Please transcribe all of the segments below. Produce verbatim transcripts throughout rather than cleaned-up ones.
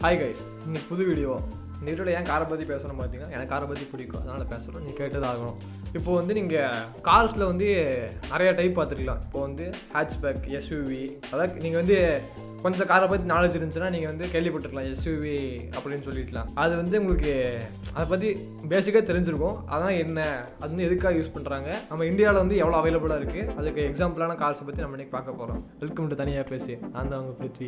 Hi guys, இன்னைக்கு புது video. இந்த வீடியோவில் ஏன் காரை பற்றி பேசணும் பார்த்தீங்கன்னா, எனக்கு காரை பற்றி பிடிக்கும், அதனால் பேசுகிறோம். நீங்கள் கேட்டதாகணும். இப்போ வந்து நீங்கள் கார்ஸில் வந்து நிறையா டைப் பார்த்துருக்கலாம். இப்போ வந்து ஹேட்ச்பேக், எஸ்யூவி, அதாவது நீங்கள் வந்து கொஞ்சம் காரை பற்றி நாலேஜ் இருந்துச்சுன்னா நீங்கள் வந்து கேள்விப்பட்டிருக்கலாம் எஸ்யூவி அப்படின்னு சொல்லிடலாம். அது வந்து உங்களுக்கு அதை பற்றி பேசிக்காக தெரிஞ்சிருக்கும். அதான் என்ன, அது வந்து எதுக்காக யூஸ் பண்ணுறாங்க, நம்ம இந்தியாவில் வந்து எவ்வளோ அவைலபிளாக இருக்குது, அதுக்கு எக்ஸாம்பிளான கார்ஸை பற்றி நம்ம இன்றைக்கி பார்க்க போகிறோம். வெல்கம் டு தனியாக பேசி. நான் தான் அவங்க பிருத்வி.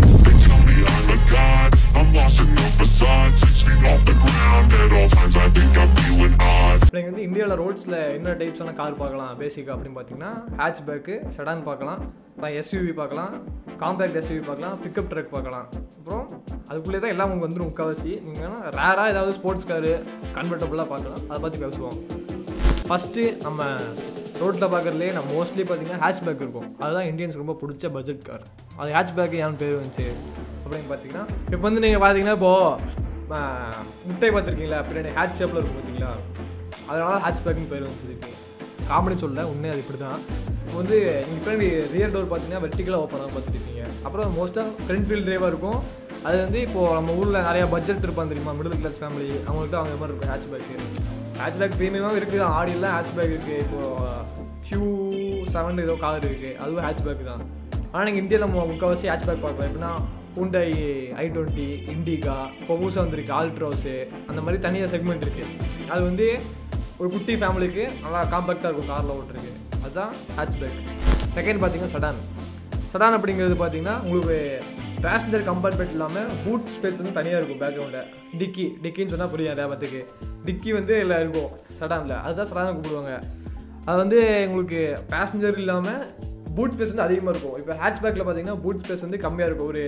நீங்கள் வந்து இந்தியாவில் ரோட்ஸில் என்ன டைப்ஸான கார் பார்க்கலாம் பேசிக்காக அப்படின்னு பார்த்தீங்கன்னா, ஹேட்ச்பேக்கு, செடான் பார்க்கலாம், தான் எஸ்யூவி பார்க்கலாம், காம்பேக்ட் எஸ்யூவி பார்க்கலாம், பிக்கப் ட்ரக் பார்க்கலாம். அப்புறம் அதுக்குள்ளே தான் எல்லாம் உங்களுக்கு வந்துடும் முக்கால்வாசி. நீங்கள் வேணால் ரேராக ஏதாவது ஸ்போர்ட்ஸ் காரு கன்வெர்ட்டபுளாக பார்க்கலாம். அதை பற்றி பேசுவோம். ஃபஸ்ட்டு நம்ம ரோட்டில் பார்க்குறதுலேயே நம்ம மோஸ்ட்லி பார்த்தீங்கன்னா ஹேட்ச்பேக் இருக்கும். அதுதான் இந்தியன்ஸ் ரொம்ப பிடிச்ச பட்ஜெட் கார். அது ஹேட்ச்பேக்கு ஏன் பேர் வந்துச்சு அப்படின்னு பார்த்தீங்கன்னா, இப்போ வந்து நீங்கள் பார்த்தீங்கன்னா இப்போது முட்டை பார்த்துருக்கீங்களா, பின்னாடி ஹேட்ச் ஷேப்பில் இருக்கும் பார்த்தீங்களா, அதனால ஹேட்ச்பேக்குன்னு பேர் வந்துச்சு. காமெடி சொல்ல உண்மையாக அது இப்படி தான். இப்போ வந்து நீங்கள் பின்னாடி ரியர் டோர் பார்த்தீங்கன்னா வெர்டிக்கலாக ஓப்பன் ஆகும் பார்த்துருக்கீங்க. அப்புறம் மோஸ்ட்டாக ஃப்ரண்ட் வீல் டிரைவாக இருக்கும். அது வந்து இப்போது நம்ம ஊரில் நிறையா பட்ஜெட் இருப்பாங்க தெரியுமா, மிடில் கிளாஸ் ஃபேமிலி, அவங்கள்ட்ட அவங்க மாதிரி இருக்கும் ஹேட்ச்பேக்கு. ஹேட்ச்பேக் ப்ரீமியமாக இருக்குது, ஆடியெல்லாம் ஹேட்ச்பேக் இருக்குது. இப்போது கியூ செவன் ஏதோ கார் இருக்குது, அதுவும் ஹேட்ச்பேக் தான். ஆனால் நீங்கள் இந்தியாவில் முக்கால்வாசி ஹேட்ச்பேக் பார்க்கலாம். எப்படின்னா ஹூண்டாய் ஐ டுவெண்ட்டி, இண்டிகா, இப்போ புதுசாக வந்துருக்கு ஆல்ட்ரோஸு, அந்த மாதிரி தனியாக செக்மெண்ட் இருக்குது. அது வந்து ஒரு குட்டி ஃபேமிலிக்கு நல்லா காம்பேக்டாக இருக்கும் காரில் ஓட்டுருக்கு. அதுதான் ஹேட்ச்பேக். செகண்ட் பார்த்தீங்கன்னா செடான். செடான் அப்படிங்கிறது பார்த்தீங்கன்னா உங்களுக்கு பேசஞ்சர் கம்பார்ட்மெண்ட் இல்லாமல் பூட் ஸ்பேஸ் வந்து தனியாக இருக்கும். பேக்ரவுண்டில் டிக்கி, டிக்கின்னு சொன்னால் புரியாது பார்த்துக்கு, டிக்கி வந்து எல்லாம் இருக்கும் செடானில். அதுதான் செடானை கூப்பிடுவாங்க. அது வந்து உங்களுக்கு பேசஞ்சர் இல்லாமல் பூட் ஸ்பேஸ் வந்து அதிகமாக இருக்கும். இப்போ ஹேட்ச்பேக்கில் பார்த்தீங்கன்னா பூட் ஸ்பேஸ் வந்து கம்மியாக இருக்கும். ஒரு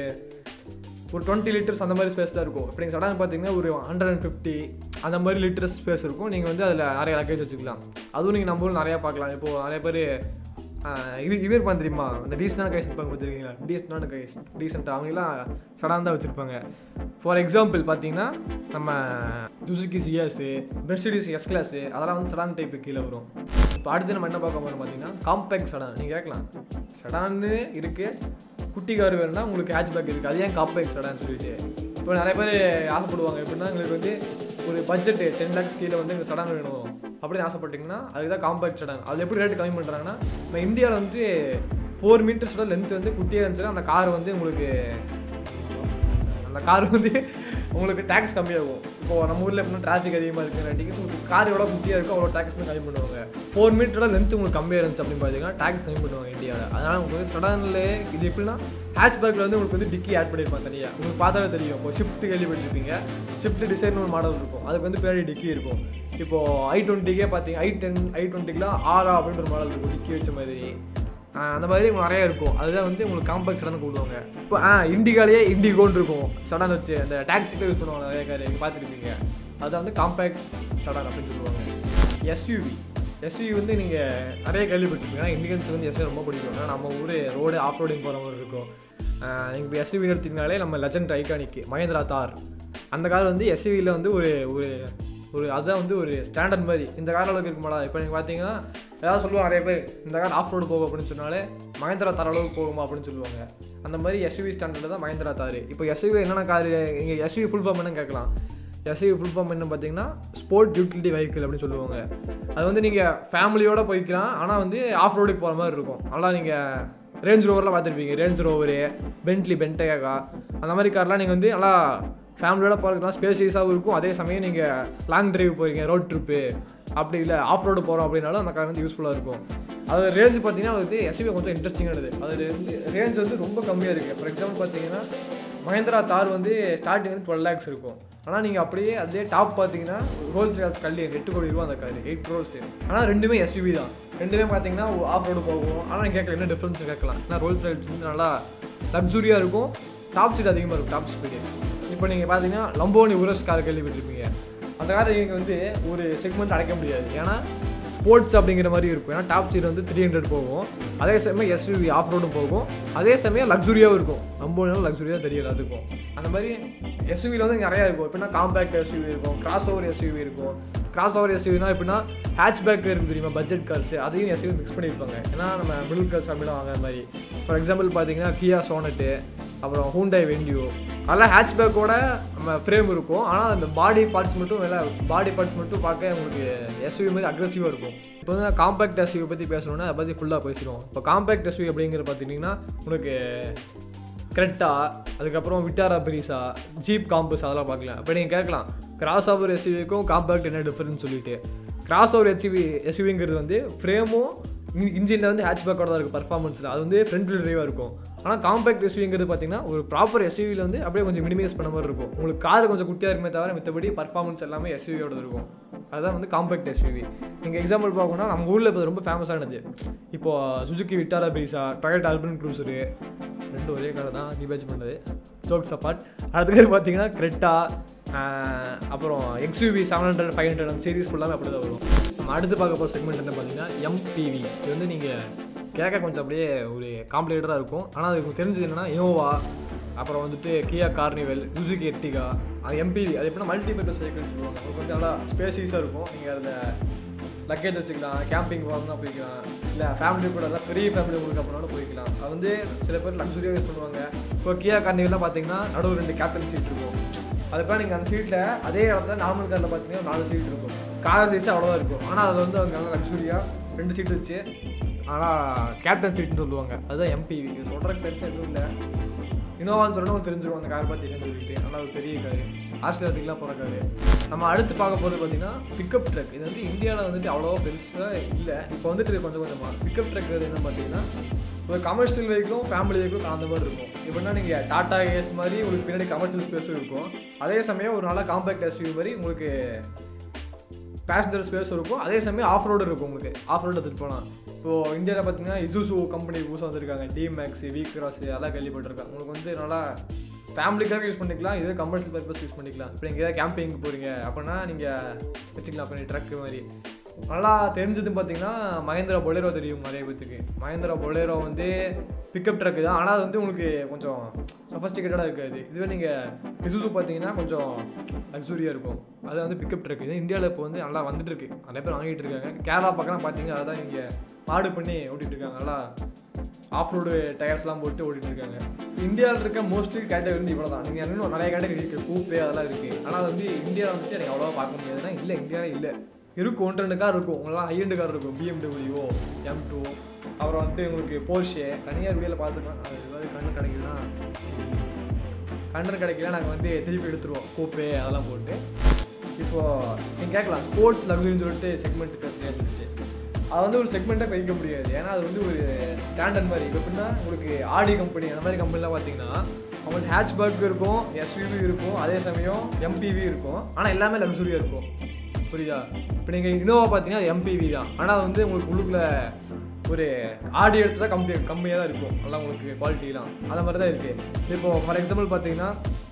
ஒரு டுவெண்ட்டி லிட்டர்ஸ் அந்த மாதிரி ஸ்பேஸ் தான் இருக்கும். இப்போ நீங்கள் சடான் பார்த்தீங்கன்னா ஒரு ஹண்ட்ரட் அண்ட் ஃபிஃப்டி அந்த மாதிரி லிட்டர்ஸ் ஸ்பேஸ் இருக்கும். நீங்கள் வந்து அதில் நிறைய லக்கேஜ் வச்சுக்கலாம். அதுவும் நீங்கள் நம்ம ஊரில் நிறையா பார்க்கலாம். இப்போது நிறைய பேர் இது இது இருப்பாங்க தெரியுமா, அந்த டீசெண்டான கைஸ் இருப்பாங்க பார்த்துருக்கீங்களா, டீசெண்டான கைஸ் டீசெண்டாக அவங்களாம் சடான் தான் வச்சுருப்பாங்க. ஃபார் எக்ஸாம்பிள் பார்த்தீங்கன்னா நம்ம Suzuki Ciaz, Mercedes S class, அதெல்லாம் வந்து செடான் டைப்பு கீழே வரும். இப்போ அடுத்து நம்ம என்ன பார்க்க போகிறோம் பார்த்தீங்கன்னா காம்பேக்ட் செடான். நீங்கள் கேட்கலாம் செடான்னு இருக்குது, குட்டி கார் வேணும்னா உங்களுக்கு ஹேட்ச்பேக் இருக்குது, அது ஏன் காம்பேக்ட் செடான்னு சொல்லிட்டு. இப்போ நிறைய பேர் ஆசைப்படுவாங்க. எப்படின்னா எங்களுக்கு வந்து ஒரு பட்ஜெட்டு டென் லேக்ஸ் கீழே வந்து எங்களுக்கு செடான் வேணும் அப்படின்னு ஆசைப்பட்டிங்கன்னா அதுக்கு தான் காம்பேக்ட் செடான். அது எப்படி ரேட்டு கம்மி பண்ணுறாங்கன்னா, இப்போ இந்தியாவில் வந்து ஃபோர் மீட்டர்ஸோட லென்த் வந்து குட்டியாக இருந்துச்சுன்னா அந்த கார் வந்து உங்களுக்கு அந்த கார் வந்து உங்களுக்கு டேக்ஸ் கம்மியாகும். இப்போது நம்ம ஊரில் எப்படின்னா டிராஃபிக் அதிகமாக இருக்குங்காட்டிக்கு உங்களுக்கு கார் எவ்வளோ குட்டியாக இருக்கும் அவ்வளோ டேக்ஸ் வந்து கம்மி பண்ணுவாங்க. ஃபோர் மீட்டரோட லென்த் உங்களுக்கு கம்மியாக இருந்துச்சு அப்படின்னு பார்த்தீங்கன்னா டேக்ஸ் கம்மி பண்ணுவாங்க இந்தியாவில். அதனால் உங்களுக்கு செடானில் இது எப்படின்னா ஹேட்ச்பேக்கில் வந்து உங்களுக்கு வந்து டிக்கி ஆட் பண்ணியிருப்பாங்க தனியாக. உங்களுக்கு பார்த்தாலே தெரியும். இப்போ ஷிஃப்ட் கேள்விப்பட்டிருப்பீங்க, ஷிஃப்ட் டிசைன் ஒரு மாடல் இருக்கும், அதுக்கு வந்து பின்னாடி டிக்கி இருக்கும். இப்போது ஐ டுவெண்ட்டிக்கே பார்த்தீங்க, ஐ டென் ஐ டுவெண்ட்டிக்கெலாம் ஆரா அப்படின்ற ஒரு மாடல் இருக்கும், டிக்கி வச்ச மாதிரி. அந்த மாதிரி உங்களுக்கு நிறையா இருக்கும். அதுதான் வந்து உங்களுக்கு காம்பேக்ட் செடான் கூடுவாங்க. இப்போ ஆ இண்டிகாலேயே இண்டிகோன்னு இருக்கும் செடான் வச்சு, அந்த டாக்ஸிக்கு யூஸ் பண்ணுவாங்க நிறைய கார், நீங்கள் பார்த்துருப்பீங்க. அதுதான் வந்து காம்பேக்ட் செடான் அப்படின்னு சொல்லுவாங்க. எஸ்யூவி எஸ்யூவி வந்து நீங்கள் நிறைய கேள்விப்பட்டிருப்பீங்க. இண்டியன்ஸ் வந்து எஸ்யூவி ரொம்ப பிடிக்கும். ஏன்னா நம்ம ஊர் ரோடு ஆஃப் ரோடிங் போகிற மாதிரி இருக்கும். நீங்கள் இப்போ எஸ்யூவி எடுத்திங்கனாலே நம்ம லெஜண்ட் ஐகானிக் மஹேந்திரா தார், அந்த கார் வந்து எஸ்யூவியில் வந்து ஒரு ஒரு ஒரு அதுதான் வந்து ஒரு ஸ்டாண்டர்ட் மாதிரி. இந்த கார் அளவுக்கு இருக்குமாடா. இப்போ நீங்கள் பார்த்தீங்கன்னா ஏதாவது சொல்லுவாங்க நிறைய பேர், இந்த கார் ஆஃப் ரோடு போகும் அப்படின்னு சொன்னாலே மஹேந்திரா தார் அளவுக்கு போகுமா அப்படின்னு சொல்லுவாங்க. அந்த மாதிரி எஸ்யூவி ஸ்டாண்டர்ட் தான் மஹேந்திரா தார். இப்போ எஸ்யூவி என்னென்ன கார், இங்கே எஸ்யூவி ஃபுல் ஃபார்ம் என்னன்னு கேட்கலாம். எஸ்யூவி ஃபுல் ஃபார்ம் என்ன பார்த்தீங்கன்னா ஸ்போர்ட் யூட்டிலிட்டி வெஹிக்கிள் அப்படின்னு சொல்லுவாங்க. அது வந்து நீங்கள் ஃபேமிலியோடு போய்க்கலாம், ஆனால் வந்து ஆஃப் ரோடுக்கு போகிற மாதிரி இருக்கும். நல்லா நீங்கள் ரேஞ்ச் ரோவரில் பார்த்துருப்பீங்க, ரேஞ்ச் ரோவரு, பென்ட்லி, பென்டேகா, அந்த மாதிரி கார்லாம் நீங்கள் வந்து நல்லா ஃபேமிலியோட போகிறதுலாம் ஸ்பேசியஸாகவும் இருக்கும். அதே சமயம் நீங்கள் லாங் ட்ரைவ் போகிறீங்க, ரோட் ட்ரிப்பு, அப்படி இல்லை ஆஃப் ரோடு போகிறோம் அப்படின்னாலும் அந்த கார் வந்து யூஸ்ஃபுல்லாக இருக்கும். அது ரேஞ்சு பார்த்தீங்கன்னா அது வந்து எஸ்யூவி கொஞ்சம் இன்ட்ரெஸ்டிங்கானது. அது வந்து ரேஞ்ச் வந்து ரொம்ப கம்மியாக இருக்குது. ஃபார் எக்ஸாம்பிள் பார்த்தீங்கன்னா மஹேந்திரா தார் வந்து ஸ்டார்டிங் வந்து டுவெல் லேக்ஸ் இருக்கும். ஆனால் நீங்கள் அப்படியே அதே டாப் பார்த்தீங்கன்னா ரோல்ஸ் ராய்ஸ் கல்லி எட்டு கோடி ரூபா அந்த கார், எயிட் க்ரோர்ஸ். ஆனால் ரெண்டுமே எஸ்யூவி தான். ரெண்டுமே பார்த்தீங்கன்னா ஆஃப் ரோடு போகும். ஆனால் நீங்கள் கேட்கல என்ன டிஃப்ரென்ஸ் கேட்கலாம். ஏன்னா ரோல்ஸ் ராய்ஸ் வந்து நல்லா லக்ஸுரியாக இருக்கும், டாப் ஸ்பீட் அதிகமாக இருக்கும், டாப் ஸ்பீடு. இப்போ நீங்கள் பார்த்தீங்கன்னா லம்போனி உரஸ் கார் கேள்விப்பட்டிருப்பீங்க. அந்த காரை நீங்கள் வந்து ஒரு செக்மெண்ட் அடைக்க முடியாது, ஏன்னா ஸ்போர்ட்ஸ் அப்படிங்கிற மாதிரி இருக்கும். ஏன்னா டாப் ஸ்பீட் வந்து த்ரீ ஹண்ட்ரட் போகும், அதே சமயம் எஸ்யூவி ஆஃப் ரோடும் போகும், அதே சமயம் லக்ஸுரியாகவும் இருக்கும். லம்போனியில் லக்ஸுரியாக தெரியல அதுக்கும். அந்த மாதிரி எஸ்யூவியில் வந்து நிறையா இருக்கும். எப்படின்னா காம்பேக்ட் எஸ்யூவி இருக்கும், கிராஸ் ஓவர் எஸ்யூவி இருக்கும். கிராஸ் ஓவர் எஸ்யூவினா எப்படின்னா ஹேட்ச்பேக் இருக்குது தெரியுமா, பட்ஜெட் கார்ஸ், அதையும் எஸ்யூவி மிக்ஸ் பண்ணியிருப்பாங்க. ஏன்னா நம்ம மிடில் கிளாஸ் ஃபேமிலியில் வாங்குற மாதிரி. ஃபார் எக்ஸாம்பிள் பார்த்தீங்கன்னா கியா சோனட்டு, அப்புறம் ஹூண்டாய் வென்டியோ, அதெல்லாம் ஹேட்ச்பேக்கோட நம்ம ஃப்ரேம் இருக்கும். ஆனால் அந்த பாடி பார்ட்ஸ் மட்டும் வேலை பாடி பார்ட்ஸ் மட்டும் பார்க்க உங்களுக்கு எஸ்யூவி மாதிரி அக்ரெசிவாக இருக்கும். இப்போ வந்து காம்பேக்ட் எஸ்யூவி பற்றி பேசணுன்னா அதை பற்றி ஃபுல்லாக பேசிடுவோம். இப்போ காம்பேக்ட் எஸ்யூவி அப்படிங்கிற பார்த்துட்டிங்கன்னா உங்களுக்கு கிரெட்டா, அதுக்கப்புறம் விட்டாரா பிரிசா, ஜீப் காம்பஸ் அதெல்லாம் பார்க்கலாம். இப்போ நீங்கள் கேட்கலாம் கிராஸ் ஓவர் எஸ்யூவிக்கும் காம்பேக்ட் என்ன டிஃபரன்ஸ் சொல்லிட்டு. கிராஸ் ஓவர் எஸ்யூவி எஸ்யூவிங்கிறது வந்து ஃப்ரேமும் இன்ஜினில் வந்து ஹேட்ச்பேக்கோட தான் இருக்குது பர்ஃபார்மன்ஸில். அது வந்து ஃப்ரண்ட் வீல் டிரைவாக இருக்கும். ஆனால் காம்பேக்ட் எஸ்யூவிங்கிறது பார்த்தீங்கன்னா ஒரு ப்ராப்பர் எஸ்யூவியில் வந்து அப்படியே கொஞ்சம் மினிமைஸ் பண்ண மாதிரி இருக்கும். உங்களுக்கு கார் கொஞ்சம் குட்டியாக இருக்குமே தவிர மித்தபடி பர்ஃபார்மன்ஸ் எல்லாமே எஸ்யூவியோட இருக்கும். அதுதான் வந்து காம்பேக்ட் எஸ்யூவி. நீங்கள் எக்ஸாம்பிள் பார்க்கணும்னா நம்ம ஊரில் இப்போ ரொம்ப ஃபேமஸானது இப்போது சுசுக்கி விட்டாரா பிரிசா, டொயோட்டா அர்பன் க்ரூசரு, ரெண்டு ஒரே கார் தான் டிபேச் பண்ணுறது, ஜோக்ஸ் அப்பார்ட். அடுத்த பேர் பார்த்தீங்கன்னா கிரெட்டா, அப்புறம் XUV seven hundred five hundred அந்த சீரிஸ் ஃபுல்லாமே அப்படி தான் வரும். நம்ம அடுத்து பார்க்க போகிற செக்மெண்ட் என்ன பார்த்தீங்கன்னா எம்பிவி. இது வந்து நீங்கள் கேட்க கொஞ்சம் அப்படியே ஒரு காம்ப்ளிகேட்டடாக இருக்கும். ஆனால் அதுக்கு தெரிஞ்சது என்னென்னா இனோவா, அப்புறம் வந்துட்டு கியா கார்னிவல், சுசுகி எர்டிகா, அது எம்பிவி. அது எப்படின்னா மல்டி பர்பஸ் வெஹிக்கிள்னு சொல்லுவாங்க. அது கொஞ்சம் நல்லா ஸ்பேசியஸாக இருக்கும். நீங்கள் அதில் லக்கேஜ் வச்சுக்கலாம், கேம்பிங் போகணும்னா போய்க்கலாம், இல்லை ஃபேமிலி கூட எல்லாம் பெரிய ஃபேமிலி உங்களுக்கு அப்படின்னாலும் போய்க்கலாம். அது வந்து சில பேர் லக்ஸுரியாக யூஸ் பண்ணுவாங்க. இப்போ கியா கார்னிவல்லாம் பார்த்தீங்கன்னா நடுவில் ரெண்டு கேப்டன் சீட் இருக்கும். அதுக்காக நீங்கள் அந்த சீட்டில் அதே இடத்துல நார்மல் காரில் பார்த்தீங்கன்னா நாலு சீட் இருக்கும். கார் சைஸு அவ்வளோதான் இருக்கும். ஆனால் அதில் வந்து அவங்க நல்லா லக்ஸுரியாக ரெண்டு சீட் வச்சு, ஆனால் கேப்டன் சீட்னு சொல்லுவாங்க. அதுதான் எம்பிவி. இது சொல்கிறக்கு பெருசாக எதுவும் இல்லை. இனோவான்னு சொல்லணும் தெரிஞ்சிருக்கும் அந்த கார் பார்த்தீங்கன்னு சொல்லிட்டு. நல்லா ஒரு பெரிய கார், ஆஸ்திரேலியாத்துக்குலாம் போகிற கார். நம்ம அடுத்து பார்க்க போகிறது பார்த்தீங்கன்னா பிக்கப் ட்ரக். இது வந்து இந்தியாவில் வந்துட்டு அவ்வளோவா பெருசாக இல்லை. இப்போ வந்துட்டு கொஞ்சம் கொஞ்சமாக பிக்கப் ட்ரக் என்ன பார்த்தீங்கன்னா ஒரு கமர்ஷியல் வெஹிக்கிளும் ஃபேமிலி வெஹிக்கிளும் அந்த மாதிரி இருக்கும். எப்படின்னா நீங்கள் டாடா ஏஸ் மாதிரி உங்களுக்கு பின்னாடி கமர்ஷியல் ஸ்பேஸும் இருக்கும். அதே சமயம் ஒரு நல்ல காம்பேக்ட் எஸ்யூவி மாதிரி உங்களுக்கு பேசஞ்சர் ஸ்பேஸ் இருக்கும். அதே சமயம் ஆஃப் ரோடு இருக்கும். உங்களுக்கு ஆஃப் ரோடு எடுத்துகிட்டு போகலாம். இப்போது இந்தியாவில் பார்த்தீங்கன்னா இசுசு கம்பெனி புதுசாக வந்திருக்காங்க, டி மேக்ஸ், வி கிராஸ், அதெல்லாம் கேள்விப்பட்டிருக்காங்க. உங்களுக்கு வந்து நல்லா ஃபேமிலிக்காக யூஸ் பண்ணிக்கலாம், இதே கமர்ஷியல் பர்பஸ் யூஸ் பண்ணிக்கலாம். இப்போ நீங்கள் ஏதாவது கேம்பிங் போகிறீங்க அப்படின்னா நீங்கள் வச்சுக்கலாம். அப்போ ட்ரக்கு மாதிரி நல்லா தெரிஞ்சது பார்த்தீங்கன்னா மஹேந்திரா பொலேரோ தெரியும் நிறைய பேத்துக்கு. மஹேந்திரா பொலேரோ வந்து பிக்கப் ட்ரக்கு தான். ஆனால் அது வந்து உங்களுக்கு கொஞ்சம் சஃபஸ்டிகேட்டடாக இருக்காது. இதுவே நீங்கள் இசுசு பார்த்தீங்கன்னா கொஞ்சம் லக்ஸுரியாக இருக்கும். அது வந்து பிக்கப் ட்ரக். இது இந்தியாவில் இப்போ வந்து நல்லா வந்துட்டு இருக்கு, நிறைய பேர் வாங்கிட்டு இருக்காங்க. கேரளா பக்கம் பார்த்தீங்கன்னா அதை தான் நீங்கள் மாடு பண்ணி ஓட்டிகிட்டு இருக்காங்க. நல்லா ஆஃப் ரோடு டயர்ஸ்லாம் போட்டு ஓட்டிகிட்டு இருக்காங்க. இந்தியாவில் இருக்க மோஸ்ட்லி கேட்டகரி வந்து இவ்வளோ தான். நீங்கள் இன்னும் நிறைய கேட்டகரி இருக்குது, கூப்பே அதெல்லாம் இருக்குது. ஆனால் அது வந்து இந்தியாவில் வந்துட்டு எனக்கு அவ்வளோவா பார்க்க முடியாதுன்னா இல்லை, இந்தியாவில் இல்லை. இருக்கும் ஒன்று ரெண்டு கார் இருக்கும். உங்களெலாம் ஹையண்டு கார் இருக்கும், பிஎம்டபிள்யூ, எம் டூ, அப்புறம் வந்துட்டு உங்களுக்கு போர்ஷே தனியார் வீடியோவில் பார்த்துக்கலாம். அது ஏதாவது கண்ணு கிடைக்குதுன்னா கண்ணு கிடைக்கல நாங்கள் வந்து திருப்பி எடுத்துருவோம் கூப்பே அதெல்லாம் போட்டு. இப்போது நீங்கள் கேட்கலாம் ஸ்போர்ட்ஸ் லக்ஸுரின்னு சொல்லிட்டு செக்மெண்ட் பேசுகிறேன்னு சொல்லிட்டு. அது வந்து ஒரு செக்மெண்ட்டாக வைக்க முடியாது. ஏன்னா அது வந்து ஒரு ஸ்டாண்டர்ட் மாதிரி. எப்படின்னா உங்களுக்கு ஆடி கம்பெனி அந்த மாதிரி கம்பெனிலாம் பார்த்தீங்கன்னா அவங்களுக்கு ஹேட்ச்பேக் இருக்கும், எஸ்யூவி இருக்கும், அதே சமயம் எம்பிவி இருக்கும். ஆனால் எல்லாமே லக்ஸுரியாக இருக்கும். புரியுதா? இப்போ நீங்கள் இனோவா பார்த்தீங்கன்னா அது எம்பிவி தான். ஆனால் அது வந்து உங்களுக்கு உள்ளுக்குள்ளே ஒரு ஆடி எடுத்து தான் கம்மி கம்மியாக தான் இருக்கும். நல்லா உங்களுக்கு குவாலிட்டிலாம் அந்த மாதிரி தான் இருக்குது. இப்போது ஃபார் எக்ஸாம்பிள் பார்த்தீங்கன்னா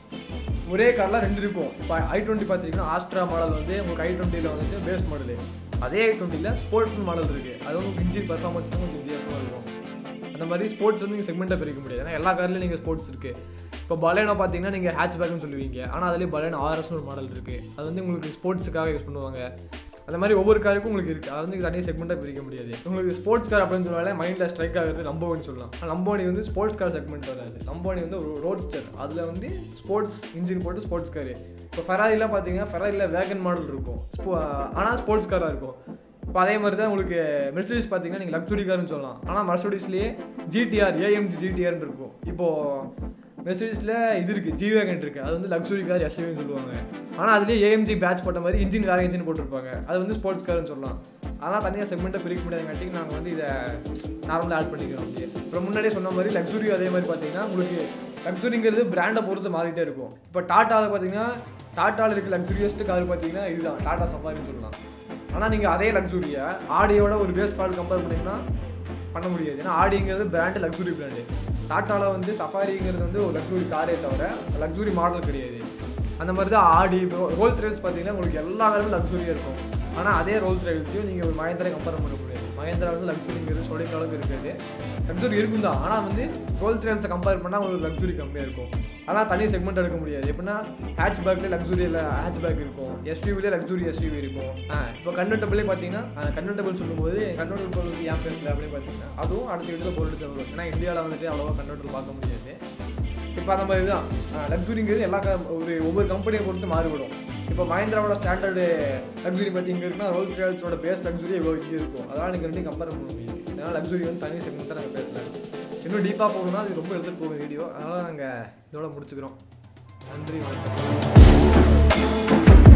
ஒரே கார்லாம் ரெண்டு இருக்கும். இப்போ ஐ டுவெண்ட்டி பார்த்தீங்கன்னா ஆஸ்ட்ரா மாடல் வந்து உங்களுக்கு ஐ டுவெண்ட்டியில் வந்துட்டு பேஸ் மாடலு, அதே ஐ டுவெண்ட்டியில் ஸ்போர்ட்ஸ் மாடல் இருக்குது. அது வந்து இன்ஜின் பர்ஃபார்மன்ஸ் கொஞ்சம் வித்தியாசமாக இருக்கும். அந்த மாதிரி ஸ்போர்ட்ஸ் வந்து நீங்கள் செக்மெண்ட்டாக பிரிக்க முடியாது. ஏன்னா எல்லா கார்லேயும் நீங்கள் ஸ்போர்ட்ஸ் இருக்குது. இப்போ பலேனோ பார்த்தீங்கன்னா நீங்கள் ஹேட்ச்பேக்னு சொல்லுவீங்க. ஆனால் அதுலேயே பலேனோ ஆர்எஸ்னு ஒரு மாடல் இருக்குது. அது வந்து உங்களுக்கு ஸ்போர்ட்ஸுக்காக யூஸ் பண்ணுவாங்க. அந்த மாதிரி ஒவ்வொரு காருக்கும் உங்களுக்கு இருக்குது. அது வந்து தனியாக செக்மெண்ட்டாக பிரிக்க முடியாது. உங்களுக்கு ஸ்போர்ட்ஸ் கார் அப்படின்னு சொன்னாலே மைண்டில் ஸ்ட்ரைக் ஆகிறது லம்போனி சொல்லலாம். ஆனால் லம்போனி வந்து ஸ்போர்ட்ஸ் கார் செக்மெண்ட் வராது. லம்போனி வந்து ஒரு ரோட்ஸ்டர், அதில் வந்து ஸ்போர்ட்ஸ் இன்ஜின் போட்டு ஸ்போர்ட்ஸ் காரு. இப்போ ஃபெராரிலாம் பார்த்தீங்கன்னா ஃபெராரியில் வேகன் மாடல் இருக்கும், ஸ்போ ஆனால் ஸ்போர்ட்ஸ் காராக இருக்கும். இப்போ அதே மாதிரி தான் உங்களுக்கு மெர்சிடிஸ் பார்த்தீங்கன்னா நீங்கள் லக்ஸுரி கார்னு சொல்லலாம். ஆனால் மெர்சிடிஸ்லேயே ஜிடிஆர், ஏஎம்ஜி ஜிடிஆர்னு இருக்கும். இப்போது மெர்சிடிஸில் இது இருக்குது, ஜி வேகன் இருக்குது. அது வந்து லக்ஸுரி கார் எஸ்யூவின்னு சொல்லுவாங்க. ஆனால் அதுலேயே ஏஎம்ஜி பேட்ச் போட்ட மாதிரி இன்ஜின் வேறு இன்ஜின் போட்டிருப்பாங்க. அது வந்து ஸ்போர்ட்ஸ் கார்னு சொல்லலாம். அதனால் தனியாக செக்மெண்ட்டை பிரிக்க முடியாதுங்காட்டிக்கு நாங்கள் வந்து இதை நார்மலாக ஆட் பண்ணிக்கிறோம். அப்படியே அப்புறம் முன்னாடியே சொன்ன மாதிரி லக்ஸுரி அதே மாதிரி பார்த்தீங்கன்னா உங்களுக்கு லக்ஸுரிங்கிறது பிராண்டை பொறுத்து மாறிட்டே இருக்கும். இப்போ டாட்டாவில் பார்த்தீங்கன்னா டாட்டாவில் இருக்க லக்ஸுரியஸ்ட்டு கார் பார்த்தீங்கன்னா இதுதான் டாடா சஃபாரின்னு சொல்லலாம். ஆனால் நீங்கள் அதே லக்ஸுரியை ஆடியோட ஒரு பேஸ் மாடல் கம்பேர் பண்ணிங்கன்னா பண்ண முடியாது. ஏன்னா ஆடிங்கிறது பிராண்டு, லக்ஸுரி பிராண்டு. டாட்டாவில் வந்து சஃபாரிங்கிறது வந்து ஒரு லக்ஸுரி காரே தவிர லக்ஸுரி மாடல் கிடையாது. அந்த மாதிரி தான் ஆடி. ரோல்ஸ் ராய்ஸ் பார்த்தீங்கன்னா உங்களுக்கு எல்லா காருமே லக்ஸுரியாக இருக்கும். ஆனால் அதே ரோல்ஸ் ராய்ஸையும் நீங்கள் ஒரு மஹேந்திரா கம்பேர் பண்ண முடியாது. மஹேந்திரா வந்து லக்ஸுரிங்கிறது சொல்லிக்கிற அளவுக்கு இருக்காது. லக்ஸுரி இருக்கும் தான், ஆனால் வந்து ரோல்ஸ் ராய்ஸை கம்பேர் பண்ணால் உங்களுக்கு லக்ஸுரி கம்மியாக இருக்கும். ஆனால் தனி செக்மெண்ட் எடுக்க முடியாது. எப்படின்னா ஹேட்ச் பேக்கில் லக்ஸுரியில் ஹேட்ச் பேக் இருக்கும், எஸ்யூவிலே லக்ஸுரி எஸ்யூவி இருக்கும். ஆ இப்போ கன்வெர்ட்டபிளே பார்த்தீங்கன்னா கன்வெர்ட்டபிள் சொல்லும்போது கன்வெர்ட்டபிள் ஏன் பேசல அப்படின்னு பார்த்தீங்கன்னா அதுவும் அடுத்த வீட்டில் பொருள் வரும். ஏன்னா இந்தியாவில் வந்துட்டு அவ்வளோவா கன்வெர்ட்டபிள் பார்க்க முடியாது. இப்போ அந்த மாதிரி தான் லக்ஸுரிங்கிறது எல்லா ஒரு ஒவ்வொரு கம்பெனியை பொறுத்து மாறுபடும். இப்போ மஹிந்திராவோட ஸ்டாண்டர்டு லக்ஸுரி பற்றி இங்கே இருக்குன்னா ரோல்ஸ் ராய்ஸோட பேஸ் லக்ஸுரி இவ்வளோ இங்கே இருக்கும். அதனால் நீங்கள் ரெண்டையும் கம்பேர் பண்ண முடியும். அதனால் லக்ஸுரி வந்து தனி செக்மெண்ட்டாக நாங்கள் பேசல. இன்னும் டீப்பாக போகணும்னா அது ரொம்ப எடுத்துகிட்டு போகும் வீடியோ. அதனால் நாங்கள் இதோட முடிச்சுக்கிறோம். நன்றி, வணக்கம்.